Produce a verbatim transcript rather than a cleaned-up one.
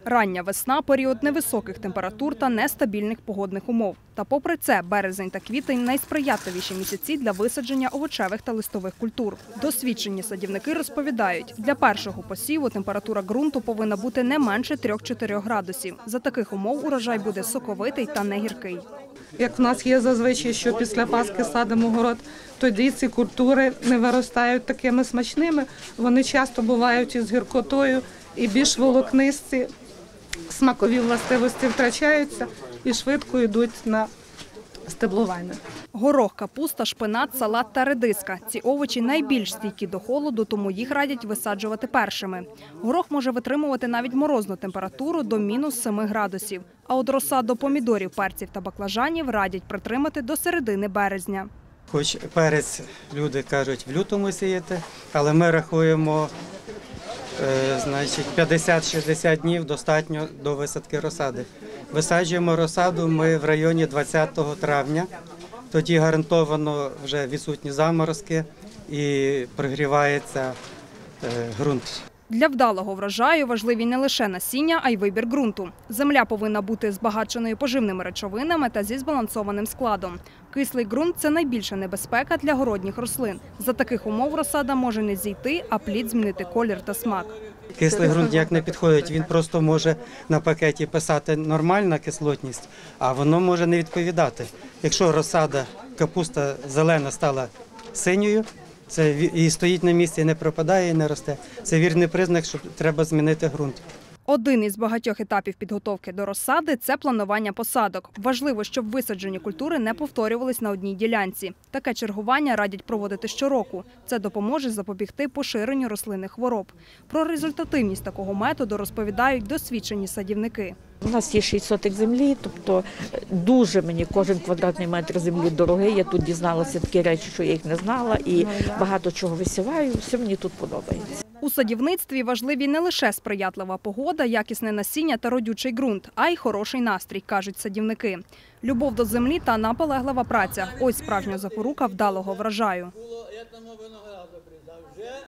Рання весна – період невисоких температур та нестабільних погодних умов. Та попри це, березень та квітень – найсприятливіші місяці для висадження овочевих та листових культур. Досвідчені садівники розповідають, для першого посіву температура ґрунту повинна бути не менше трьох-чотирьох градусів. За таких умов урожай буде соковитий та негіркий. Як в нас є зазвичай, що після Пасхи садимо город, тоді ці культури не виростають такими смачними. Вони часто бувають із гіркотою і більш волокнисті. Смакові властивості втрачаються і швидко йдуть на стеблування. Горох, капуста, шпинат, салат та редиска – ці овочі найбільш стійкі до холоду, тому їх радять висаджувати першими. Горох може витримувати навіть морозну температуру до мінус семи градусів. А от розсаду помідорів, перців та баклажанів радять притримати до середини березня. Хоч перець, люди кажуть, в лютому сіяти, але ми рахуємо, значить, п'ятдесят-шістдесят днів достатньо до висадки розсади. Висаджуємо розсаду ми в районі двадцятого травня. Тоді гарантовано вже відсутні заморозки і прогрівається ґрунт. Для вдалого врожаю важливі не лише насіння, а й вибір ґрунту. Земля повинна бути збагаченою поживними речовинами та зі збалансованим складом. Кислий ґрунт – це найбільша небезпека для городніх рослин. За таких умов розсада може не зійти, а плід змінити колір та смак. Кислий ґрунт ніяк не підходить, він просто може на пакеті писати нормальна кислотність, а воно може не відповідати. Якщо розсада, капуста зелена стала синьою, це і стоїть на місці, і не пропадає, і не росте. Це вірний признак, що треба змінити ґрунт. Один із багатьох етапів підготовки до розсади – це планування посадок. Важливо, щоб висаджені культури не повторювались на одній ділянці. Таке чергування радять проводити щороку. Це допоможе запобігти поширенню рослинних хвороб. Про результативність такого методу розповідають досвідчені садівники. У нас є шість сотих землі, тобто дуже мені кожен квадратний метр землі дорогий. Я тут дізналася такі речі, що я їх не знала, і багато чого висіваю, все мені тут подобається. У садівництві важливі не лише сприятлива погода, якісне насіння та родючий ґрунт, а й хороший настрій, кажуть садівники. Любов до землі та наполеглива праця – ось справжня запорука вдалого врожаю.